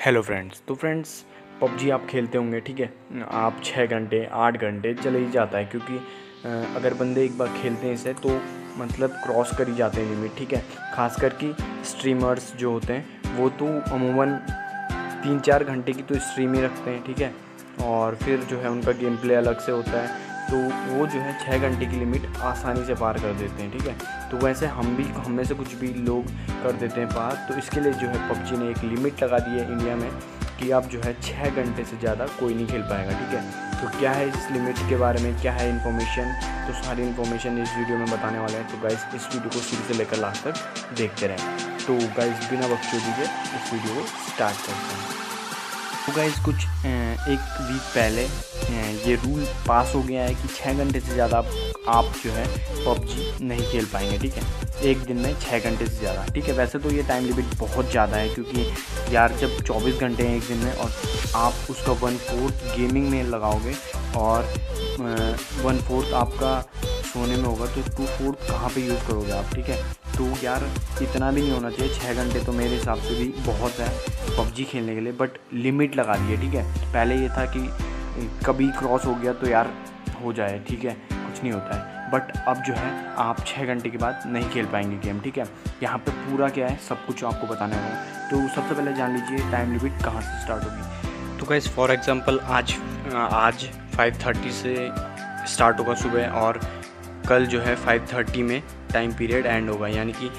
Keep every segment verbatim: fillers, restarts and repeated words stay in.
Hello friends. तो friends PUBG आप खेलते होंगे, ठीक है। आप छः घंटे आठ घंटे चले ही जाता है, क्योंकि अगर बंदे एक बार खेलते हैं इसे तो मतलब क्रॉस कर ही जाते हैं लिमिट, ठीक है। खासकर कि स्ट्रीमर्स जो होते हैं वो तो अमूमन तीन चार घंटे की तो स्ट्रीम ही रखते हैं, ठीक है। और फिर जो है उनका गेम प्ले अलग से होता है, तो वो जो है छः घंटे की लिमिट आसानी से पार कर देते हैं, ठीक है। तो वैसे हम भी हम में से कुछ भी लोग कर देते हैं पार। तो इसके लिए जो है पबजी ने एक लिमिट लगा दी है इंडिया में कि आप जो है छः घंटे से ज़्यादा कोई नहीं खेल पाएगा, ठीक है। तो क्या है इस लिमिट के बारे में, क्या है इन्फॉर्मेशन, तो सारी इन्फॉर्मेशन इस वीडियो में बताने वाले हैं। तो गाइस इस वीडियो को शुरू से लेकर लास्ट तक देखते रहें। तो गाइस बिना वक्त दीजिए इस वीडियो को स्टार्ट करते हैं। तो गाइस कुछ एक वीक पहले ये रूल पास हो गया है कि छः घंटे से ज़्यादा आप जो है पबजी नहीं खेल पाएंगे, ठीक है। एक दिन में छः घंटे से ज़्यादा, ठीक है। वैसे तो ये टाइम लिमिट बहुत ज़्यादा है, क्योंकि यार जब चौबीस घंटे हैं एक दिन में और आप उसका वन फोर्थ गेमिंग में लगाओगे और वन फोर्थ आपका सोने में होगा, तो टू फोर्थ कहाँ पे यूज़ करोगे आप, ठीक है। तो यार इतना भी नहीं होना चाहिए। छः घंटे तो मेरे हिसाब से भी बहुत है पबजी खेलने के लिए, बट लिमिट लगा दी है, ठीक है। पहले ये था कि कभी क्रॉस हो गया तो यार हो जाए, ठीक है, कुछ नहीं होता है। बट अब जो है आप छः घंटे के बाद नहीं खेल पाएंगे गेम, ठीक है। यहाँ पे पूरा क्या है सब कुछ आपको बताने वाला हूँ। तो सबसे पहले जान लीजिए टाइम लिमिट कहाँ से स्टार्ट होगी। तो गाइस फॉर एग्जांपल आज आज फाइव थर्टी से स्टार्ट होगा सुबह, और कल जो है फाइव थर्टी में टाइम पीरियड एंड होगा, यानी कि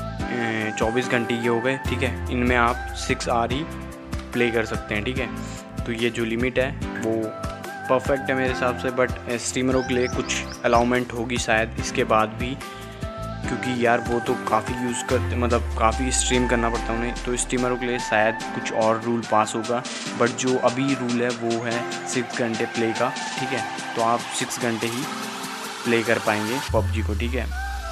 चौबीस घंटे ये हो गए, ठीक है। इनमें आप सिक्स आवर ही प्ले कर सकते हैं, ठीक है। तो ये जो लिमिट है वो परफेक्ट है मेरे हिसाब से, बट स्ट्रीमरों के लिए कुछ अलाउमेंट होगी शायद इसके बाद भी, क्योंकि यार वो तो काफ़ी यूज़ करते मतलब काफ़ी स्ट्रीम करना पड़ता है उन्हें, तो स्ट्रीमरों के लिए शायद कुछ और रूल पास होगा। बट जो अभी रूल है वो है सिक्स घंटे प्ले का, ठीक है। तो आप सिक्स घंटे ही प्ले कर पाएंगे पबजी को, ठीक है।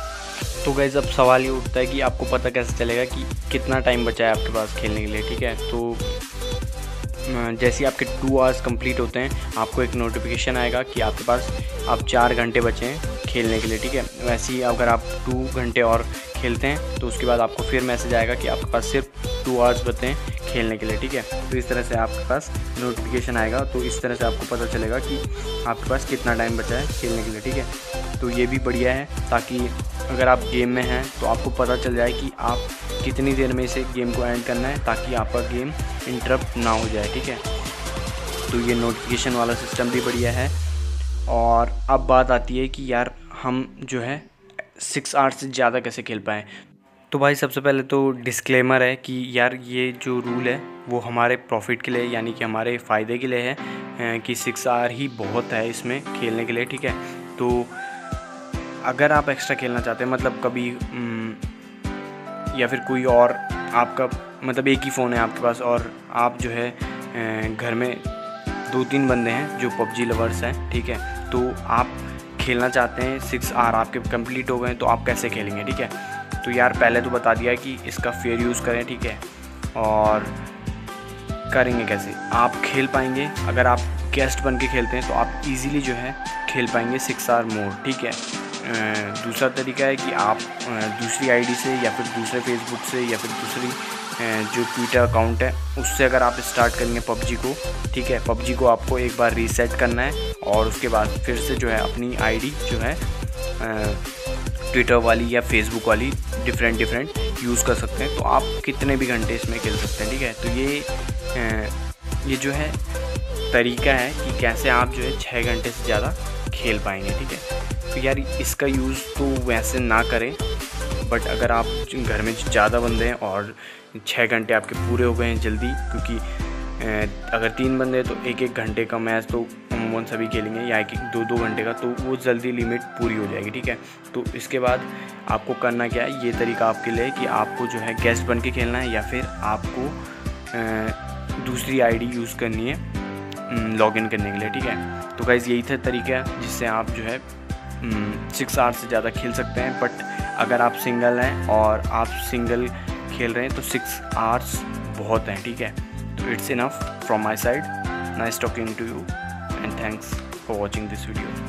तो गाइस अब सवाल ये उठता है कि आपको पता कैसे चलेगा कि कितना टाइम बचा है आपके पास खेलने के लिए, ठीक है। तो जैसे आपके टू आवर्स कंप्लीट होते हैं आपको एक नोटिफिकेशन आएगा कि आपके पास अब चार घंटे बचे हैं खेलने के लिए, ठीक है। वैसे ही अगर आप टू घंटे और खेलते हैं तो उसके बाद आपको फिर मैसेज आएगा कि आपके पास सिर्फ टू आवर्स बचे हैं खेलने के लिए, ठीक है। तो इस तरह से आपके पास नोटिफिकेशन आएगा, तो इस तरह से आपको पता चलेगा कि आपके पास कितना टाइम बचा है खेलने के लिए, ठीक है। तो ये भी बढ़िया है, ताकि अगर आप गेम में हैं तो आपको पता चल जाए कि आप कितनी देर में इसे गेम को एंड करना है, ताकि आपका गेम इंटरप्ट ना हो जाए, ठीक है। तो ये नोटिफिकेशन वाला सिस्टम भी बढ़िया है। और अब बात आती है कि यार हम जो है सिक्स आवर्स से ज़्यादा कैसे खेल पाएँ। तो भाई सबसे पहले तो डिस्क्लेमर है कि यार ये जो रूल है वो हमारे प्रॉफिट के लिए, यानी कि हमारे फ़ायदे के लिए है कि सिक्स आवर ही बहुत है इसमें खेलने के लिए, ठीक है। तो अगर आप एक्स्ट्रा खेलना चाहते हैं, मतलब कभी या फिर कोई और आपका मतलब एक ही फ़ोन है आपके पास और आप जो है घर में दो तीन बंदे हैं जो पबजी लवर्स हैं, ठीक है। तो आप खेलना चाहते हैं, सिक्स आवर आपके कंप्लीट हो गए, तो आप कैसे खेलेंगे, ठीक है। तो यार पहले तो बता दिया कि इसका फेयर यूज़ करें, ठीक है। और करेंगे कैसे, आप खेल पाएंगे अगर आप गेस्ट बन के खेलते हैं तो आप इजीली जो है खेल पाएंगे सिक्स आवर मोर, ठीक है। दूसरा तरीका है कि आप दूसरी आईडी से या फिर दूसरे फेसबुक से या फिर दूसरी जो ट्विटर अकाउंट है उससे अगर आप स्टार्ट करेंगे पबजी को, ठीक है। पबजी को आपको एक बार रीसेट करना है और उसके बाद फिर से जो है अपनी आईडी जो है ट्विटर वाली या फेसबुक वाली डिफरेंट डिफरेंट यूज़ कर सकते हैं। तो आप कितने भी घंटे इसमें खेल सकते हैं, ठीक है। तो ये ये जो है तरीका है कि कैसे आप जो है छः घंटे से ज़्यादा खेल पाएंगे, ठीक है। तो यार इसका यूज़ तो वैसे ना करें, बट अगर आप घर में ज़्यादा बंदे हैं और छः घंटे आपके पूरे हो गए हैं जल्दी, क्योंकि अगर तीन बंदे हैं तो एक एक घंटे का मैच तो अमूमन सभी खेलेंगे, या एक दो दो घंटे का, तो वो जल्दी लिमिट पूरी हो जाएगी, ठीक है। तो इसके बाद आपको करना क्या है, ये तरीका आपके लिए कि आपको जो है गेस्ट बन के खेलना है या फिर आपको दूसरी आईडी यूज़ करनी है लॉगिन करने के लिए, ठीक है। तो गाइस यही था तरीका जिससे आप जो है सिक्स आवर्स से ज़्यादा खेल सकते हैं। बट अगर आप सिंगल हैं और आप सिंगल खेल रहे हैं तो सिक्स आवर्स बहुत हैं, ठीक है। तो it's enough from my side. Nice talking to you and thanks for watching this video.